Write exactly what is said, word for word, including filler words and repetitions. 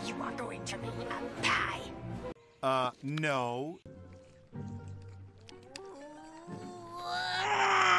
You are going to be a pie. Uh, no.